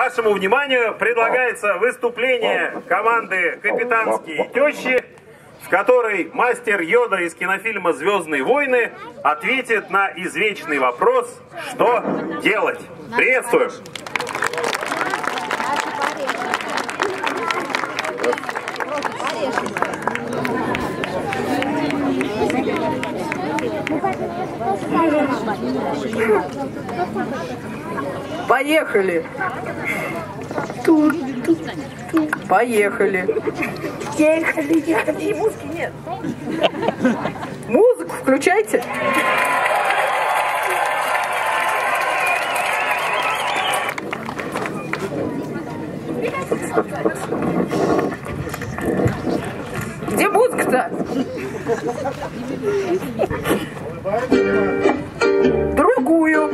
Вашему вниманию предлагается выступление команды «Капитанские тещи», в которой мастер Йода из кинофильма «Звездные войны» ответит на извечный вопрос «Что делать?». Приветствуем! Поехали. Поехали. И музыки нет. Музыку включайте. Где музыка-то? Другую.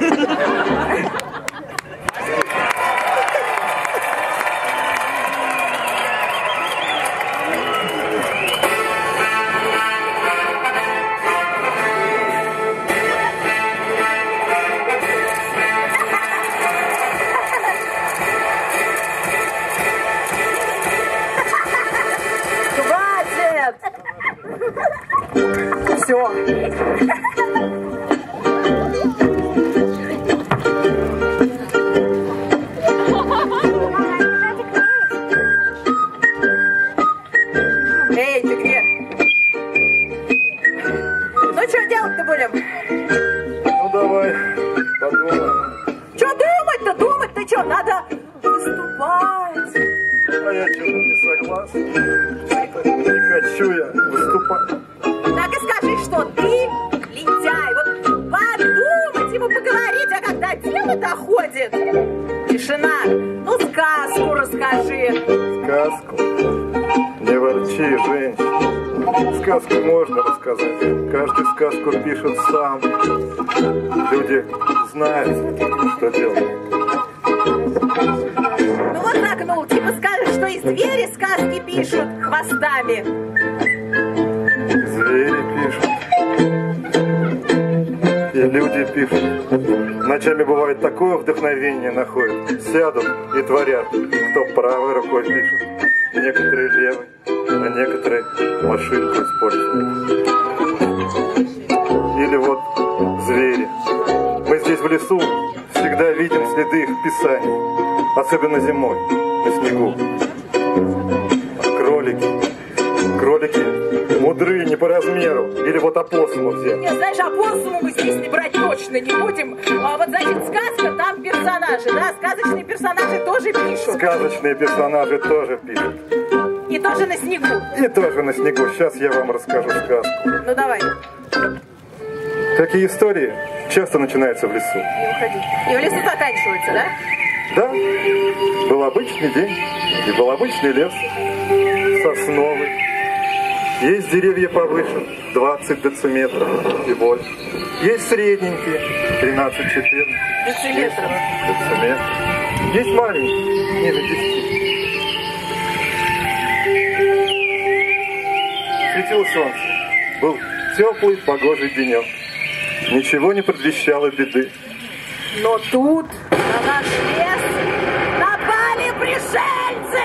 Все. Эй, ты где? Ну что делать-то будем? Ну давай, подумаем. Что думать-то? Думать-то что? Надо выступать. А я что-то не согласен. Не хочу я выступать. Так и скажи, что ты лентяй. Вот подумать ему, поговорить, а когда дело доходит, тишина. Ну, сказку расскажи. Сказку? Не ворчи, женщина. Сказку можно рассказать. Каждый сказку пишет сам. Люди знают, что делать. Ну вот так, ну, типа скажешь, что и звери сказки пишут хвостами. Звери пишут. И люди пишут. Ночами бывает такое вдохновение находят. Сядут и творят. Кто правой рукой пишет, некоторые левой, а некоторые машинку используют. Или вот звери. Мы здесь в лесу всегда видим следы их писаний. Особенно зимой, на снегу. Кролики мудры не по размеру. Или вот опоссумов взять. Нет, знаешь, опоссуму мы здесь не брать точно не будем. А вот, значит, сказка, там персонажи, да? Сказочные персонажи тоже пишут. Сказочные персонажи тоже пишут. И тоже на снегу. И тоже на снегу. Сейчас я вам расскажу сказку. Ну, давай. Такие истории часто начинаются в лесу. Не уходи. И в лесу заканчиваются, да? Да, был обычный день, и был обычный лес, сосновый. Есть деревья повыше, 20 дециметров и больше. Есть средненькие, 13-14 Дециметров. Есть маленькие, ниже 10. Светило солнце, был теплый, погожий денек. Ничего не предвещало беды. Но тут на наш лес напали пришельцы!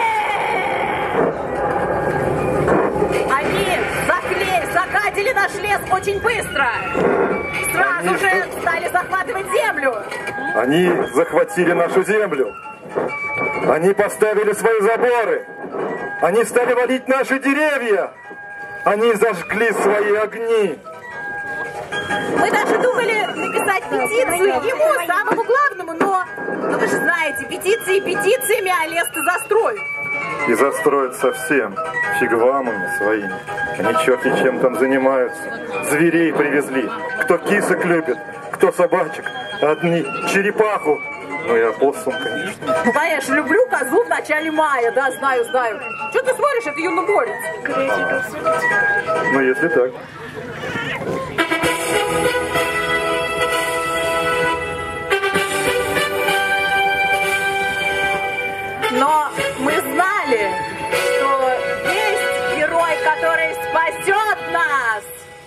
Они закатили наш лес очень быстро. Сразу же стали захватывать землю. Они захватили нашу землю. Они поставили свои заборы. Они стали валить наши деревья. Они зажгли свои огни. Мы даже думали написать петицию ему, самому главному, но вы же знаете, петиции петициями, а лес-то застроят. И застроят совсем фигвамами своими. Они черти чем там занимаются. Зверей привезли. Кто кисок любит, кто собачек. Одни черепаху. Ну и опоссум, конечно. Ну, конечно, люблю козу в начале мая, да, знаю. Что ты смотришь, это юноморец? Ну, если так. Но мы знали, что есть герой, который спасет нас.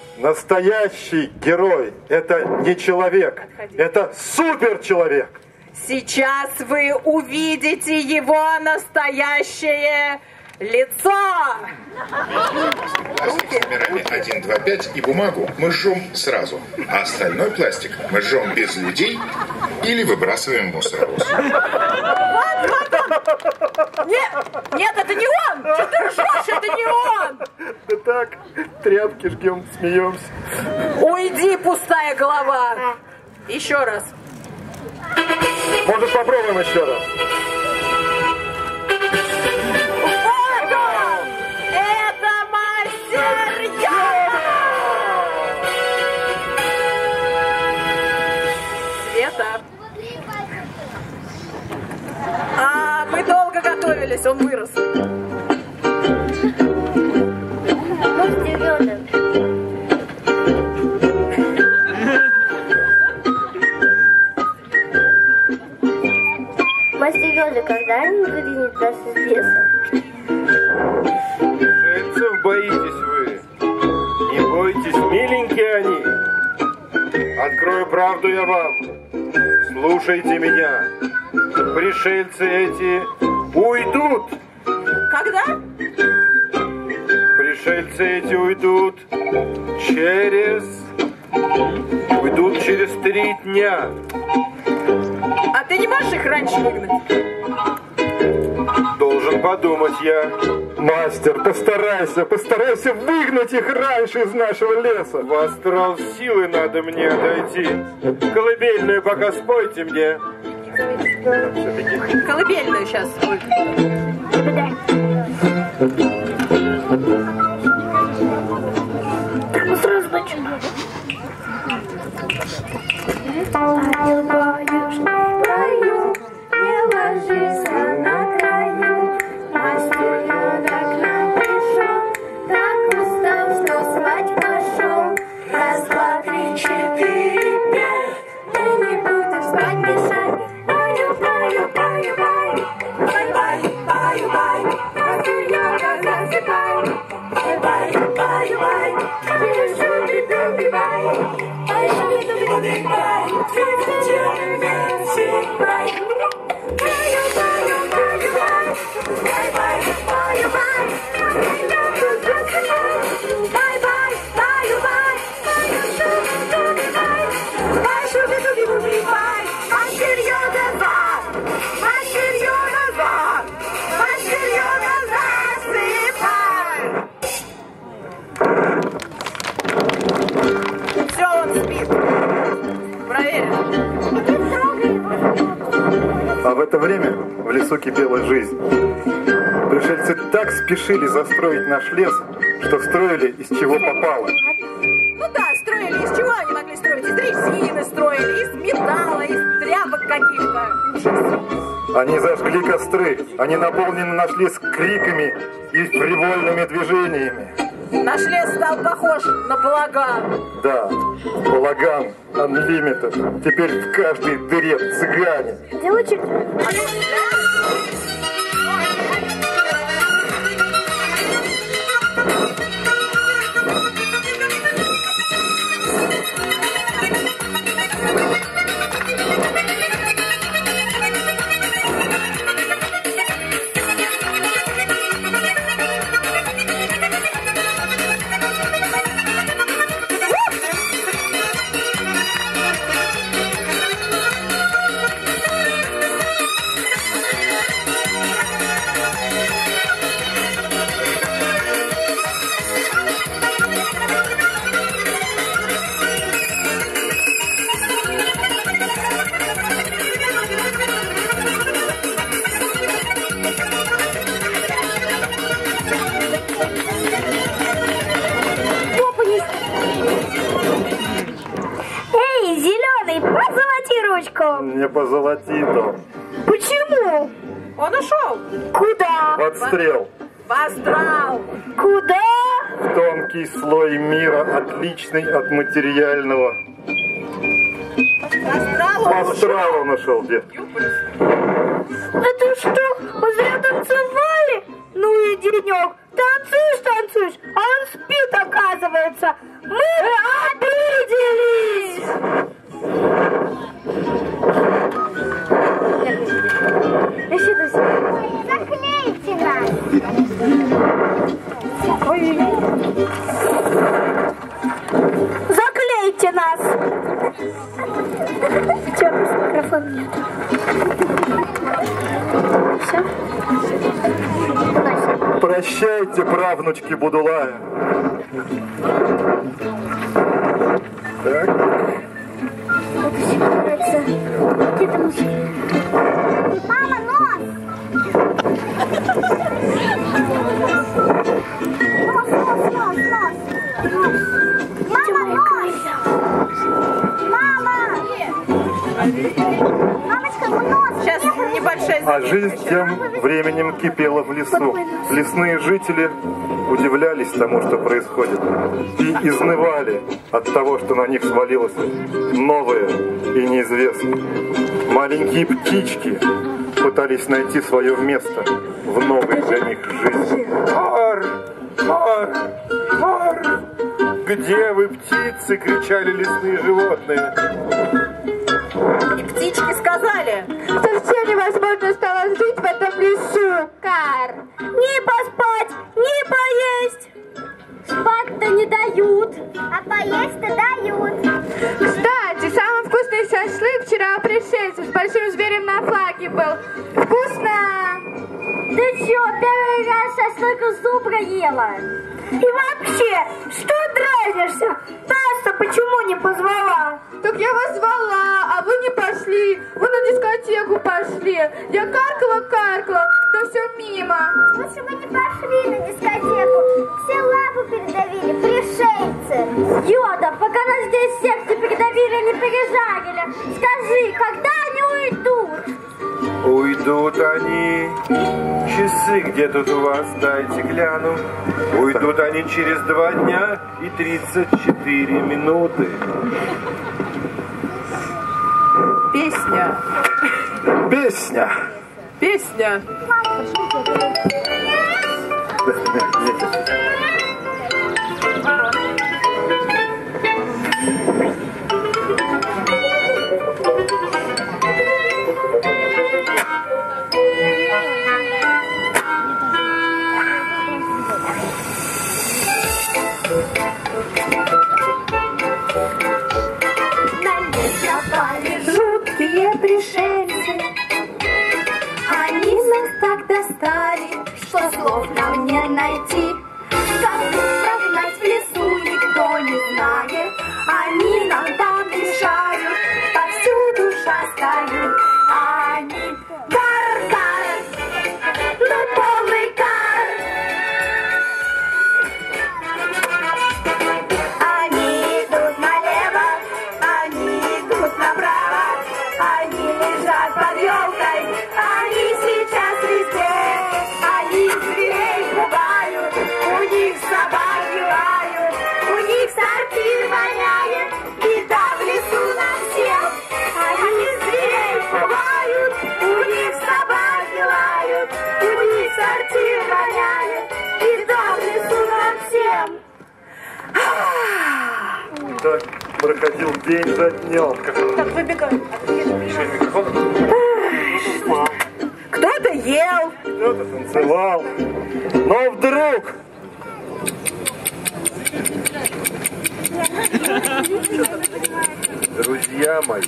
Настоящий герой – это не человек, это суперчеловек. Сейчас вы увидите его настоящее лицо. Пластик с номерами 1, 2, 5 и бумагу мы жжем сразу, а остальной пластик мы жжем без людей или выбрасываем в мусоровоз. Нет, это не он! Что ты ржешь? Это не он! Да так, тряпки жгем, смеемся. Уйди, пустая голова! Еще раз. Может, попробуем еще раз? Вот он! Это мастер Йода! Света. Мы долго готовились, он вырос. Мастер Йода. Мастер Йода, когда они выгонят нас из леса? Пришельцев боитесь вы. Не бойтесь, миленькие они. Открою правду я вам. Слушайте меня. Пришельцы эти уйдут. Когда? Пришельцы эти уйдут через 3 дня. А ты не можешь их раньше выгнать? Должен подумать я. Мастер, постарайся выгнать их раньше из нашего леса. В астрал силы надо мне дойти. Колыбельную пока спойте мне. Колыбельную сейчас будет. Сразу ночью. Пою, не ложись на краю. Мастер Йода к нам пришел, так устал, что спать пошел. 1, 2, 3, 4, 5. Мы не будем спать мешать. Пою, пою, пою, пою. Бай, бай, пою, бай. Мастер Йода засыпай. Бай, баю, бай. Шуби-дуби, бай. Бай, шуби-дуби, бай. А в это время в лесу кипела жизнь. Пришельцы так спешили застроить наш лес, что строили из чего попало. Ну да, строили. Из чего они могли строить? Из резины строили, из металла, из тряпок каких-то. Они зажгли костры, они наполнили наш лес криками и привольными движениями. Наш лес стал похож на балаган. Да, балаган Unlimited. Теперь в каждой дыре цыгане. Девочек, Не позолотит он. почему? Он ушел. Куда? В отстрел. В астрал. Куда? В тонкий слой мира, отличный от материального. Астрал В он ушел. астрал он ушел, дед. Это что, мы зря танцевали? Ну и денек. Танцуешь, а он спит, оказывается. Мы обиделись. Прощайте, правнучки Будулая. Так. Мама, нос! Нос. Мама, нос! Мама! Мамочка, нос! Сейчас небольшая А жизнь тем временем кипела в лесу. Лесные жители удивлялись тому, что происходит, и изнывали от того, что на них свалилось новое и неизвестное. Маленькие птички пытались найти свое место в новой для них жизни. Ар! Ар! Ар! Где вы, птицы? Кричали лесные животные. И птички сказали: совсем невозможно стало жить в этом лесу, Кар. Не поспать, не поесть. Спать-то не дают. А поесть-то дают. Кстати, самый вкусный шашлык вчера у пришельцев с большим зверем на флаге был. Вкусно! Ты чё, первый раз шашлык из зубра ела? И вообще, что дразнишься? Тася почему не позвала? Так я вас звала, а вы не пошли. Вы на дискотеку пошли. Я каркала, да все мимо. Лучше бы не пошли на дискотеку. Все лапы передавили, пришельцы. Йода, пока нас здесь всех не передавили, не пережарили. Скажи, когда они уйдут? Уйдут они. Часы где тут у вас? Дайте гляну. Уйдут они через 2 дня и 34 минуты. песня, Песня. песня. Жуткие пришельцы, они нас так достали, что слов нам не найти. Как их прогнать в лесу, никто не знает. Они нам там мешают, повсюду шастают. Они кар-кар, ну полный кар. Они идут налево, они идут направо, они лежат под елкой, они сейчас везде, они зверей пугают, у них собаки лают, у них сортир воняет, беда в лесу на всех. Они зверей пугают, у них собаки лают, у них сортир воняет, беда в лесу на всем. Так проходил день за днем. Так, выбегай. Кто-то ел. Кто-то танцевал. Но вдруг Друзья мои,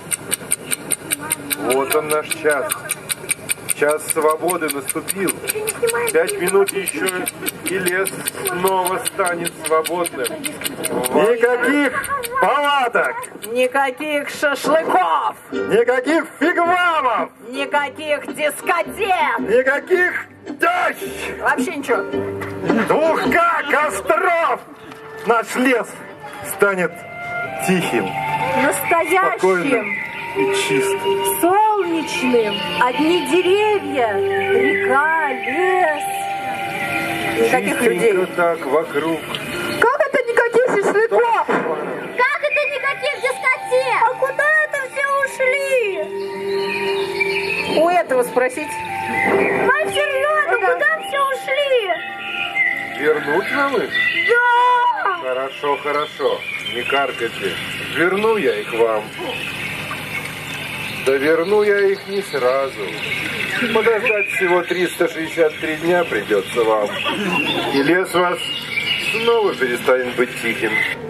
вот он наш час. Час свободы наступил. 5 минут еще, и лес снова станет свободным. никаких палаток, Никаких шашлыков, никаких фигвамов, никаких дискотек. никаких тещ, Вообще ничего. 2К костров. Наш лес станет тихим, спокойным Настоящим, и чистым. солнечным. Одни деревья, река, лес. Никаких людей. Чистенько так вокруг. Как это никаких шашлыков? Как это никаких дискотек? А куда это все ушли? У этого спросить. Мастер Йода, куда все ушли? Вернуть нам их? Да! Хорошо, хорошо. Не каркайте. Верну я их вам. Да верну я их не сразу. Подождать всего 363 дня придется вам. И лес вас снова перестанет быть тихим.